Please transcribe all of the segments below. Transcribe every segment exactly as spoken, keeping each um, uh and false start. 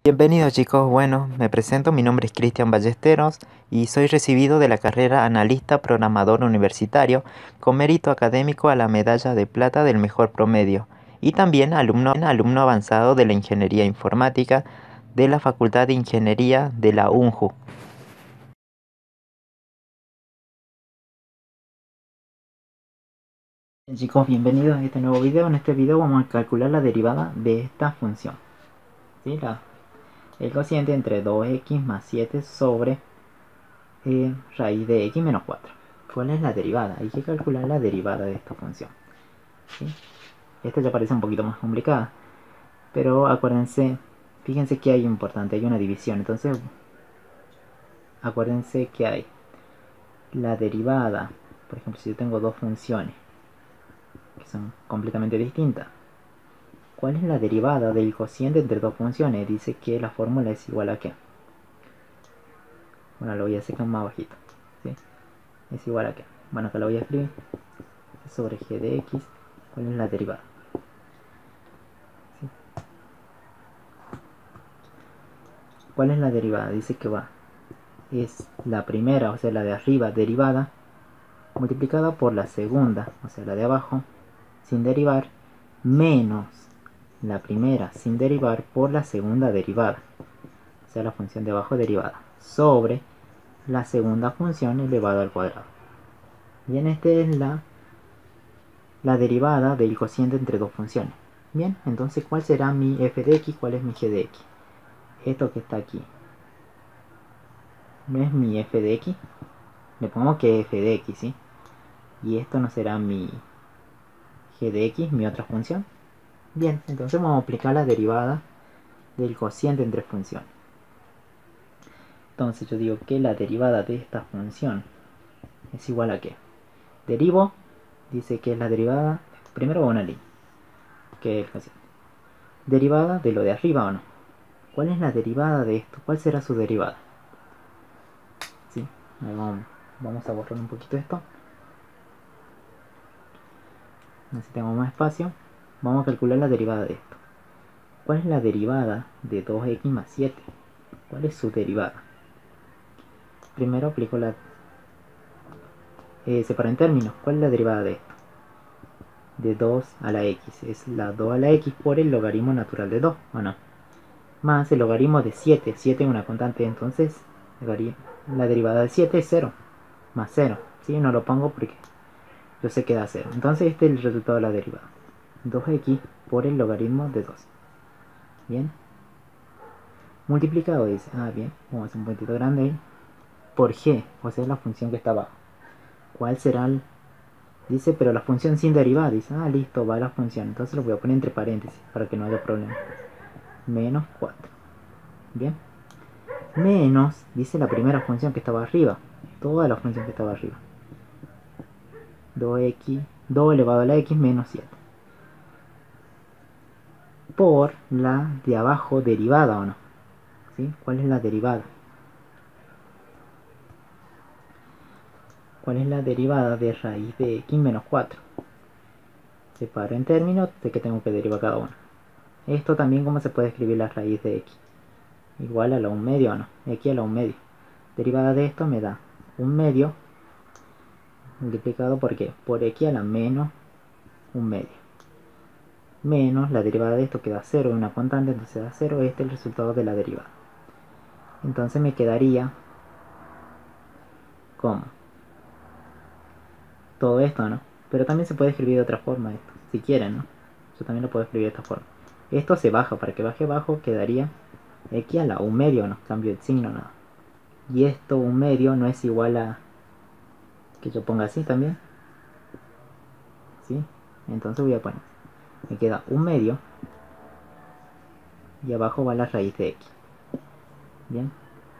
Bienvenidos chicos, bueno, me presento, mi nombre es Cristian Ballesteros y soy recibido de la carrera Analista Programador Universitario con mérito académico a la medalla de plata del mejor promedio y también alumno, alumno avanzado de la Ingeniería Informática de la Facultad de Ingeniería de la U N J U. Bien, chicos, bienvenidos a este nuevo video. En este video vamos a calcular la derivada de esta función, ¿sí? la, el cociente entre dos x más siete sobre eh, raíz de x menos cuatro. ¿Cuál es la derivada? Hay que calcular la derivada de esta función, ¿sí? Esta ya parece un poquito más complicada, pero acuérdense, fíjense que hay importante, hay una división. Entonces acuérdense que hay la derivada. Por ejemplo, si yo tengo dos funciones que son completamente distintas, ¿cuál es la derivada del cociente entre dos funciones? Dice que la fórmula es igual a ¿qué? Bueno, lo voy a hacer más bajito, ¿sí? Es igual a ¿qué? Bueno, acá lo voy a escribir sobre g de x. ¿Cuál es la derivada? ¿Sí? ¿Cuál es la derivada? Dice que va, es la primera, o sea la de arriba, derivada, multiplicada por la segunda, o sea la de abajo, sin derivar, menos la primera sin derivar por la segunda derivada, o sea la función de abajo derivada, sobre la segunda función elevada al cuadrado. Bien, esta es la, la derivada del cociente entre dos funciones. Bien, entonces ¿cuál será mi f de x? ¿Cuál es mi g de x? Esto que está aquí no es mi f de x, le pongo que f de x, ¿sí? Y esto no será mi g de x, mi otra función. Bien, entonces vamos a aplicar la derivada del cociente entre funciones. Entonces yo digo que la derivada de esta función es igual a ¿qué? Derivo, dice que es la derivada, primero va una línea, que es el cociente. Derivada de lo de arriba o no. ¿Cuál es la derivada de esto? ¿Cuál será su derivada? ¿Sí? Vamos, vamos a borrar un poquito esto. Necesitamos más espacio. Vamos a calcular la derivada de esto. ¿Cuál es la derivada de dos x más siete? ¿Cuál es su derivada? Primero aplico la... Eh, separo en términos. ¿Cuál es la derivada de esto? De dos a la x. Es la dos a la x por el logaritmo natural de dos, ¿o no? Más el logaritmo de siete. siete es una constante, entonces la derivada de siete es cero. Más cero. ¿Sí? No lo pongo porque yo sé que da cero. Entonces este es el resultado de la derivada. dos x por el logaritmo de dos. Bien. Multiplicado dice, ah bien, vamos a hacer un puntito grande ahí, por g, o sea la función que está abajo. ¿Cuál será el...? Dice, pero la función sin derivada. Dice, ah listo, va la función. Entonces lo voy a poner entre paréntesis para que no haya problema. Menos cuatro. Bien. Menos, dice la primera función que estaba arriba. Toda la función que estaba arriba. dos x, dos elevado a la x menos siete. Por la de abajo derivada, ¿o no? ¿Sí? ¿Cuál es la derivada? ¿Cuál es la derivada de raíz de x menos cuatro? Separo en términos de que tengo que derivar cada uno. Esto también, ¿cómo se puede escribir la raíz de x? Igual a la un medio, ¿o no? X a la un medio. Derivada de esto me da un medio multiplicado por ¿qué? Por x a la menos un medio. Menos la derivada de esto que da cero, una constante, entonces da cero. Este es el resultado de la derivada. Entonces me quedaría como todo esto, ¿no? Pero también se puede escribir de otra forma esto, si quieren, ¿no? Yo también lo puedo escribir de esta forma. Esto se baja, para que baje abajo quedaría x a la un medio, no cambio el signo, nada. Y esto, un medio, no es igual a... que yo ponga así también. ¿Sí? Entonces voy a poner... me queda un medio. Y abajo va la raíz de x. Bien.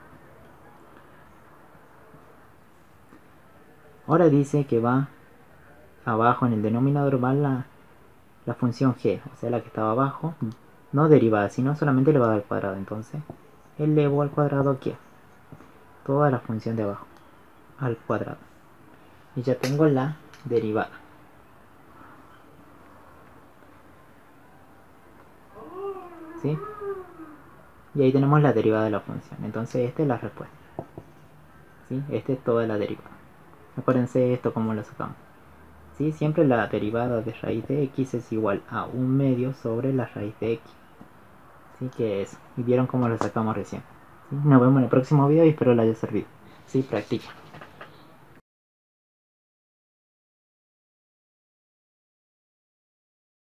Ahora dice que va abajo en el denominador va la, la función g. O sea, la que estaba abajo. No derivada, sino solamente elevada al cuadrado. Entonces, elevo al cuadrado ¿qué? Toda la función de abajo al cuadrado. Y ya tengo la derivada. ¿Sí? Y ahí tenemos la derivada de la función. Entonces esta es la respuesta. ¿Sí? Esta es toda la derivada. Acuérdense esto cómo lo sacamos. ¿Sí? Siempre la derivada de raíz de x es igual a un medio sobre la raíz de x. ¿Sí? Que es. Y vieron cómo lo sacamos recién. ¿Sí? Nos vemos en el próximo video y espero les haya servido. ¿Sí? Practica.